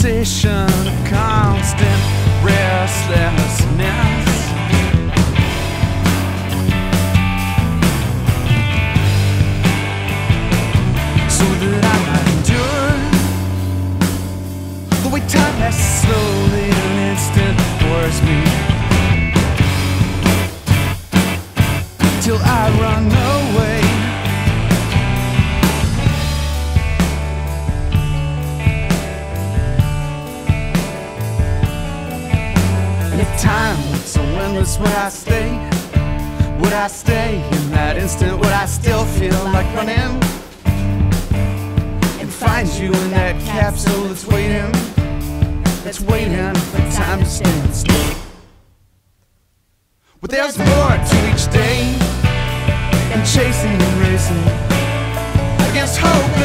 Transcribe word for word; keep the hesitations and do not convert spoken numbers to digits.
sensation of constant restlessness. So that I might endure the way time has slowly an instant pours me, till I run away. And if time was so endless, would I stay? Would I stay in that instant? Would I still feel like running? And find you in that capsule that's waiting, that's waiting for time to stand still. But there's more to each day, and chasing and racing against hope.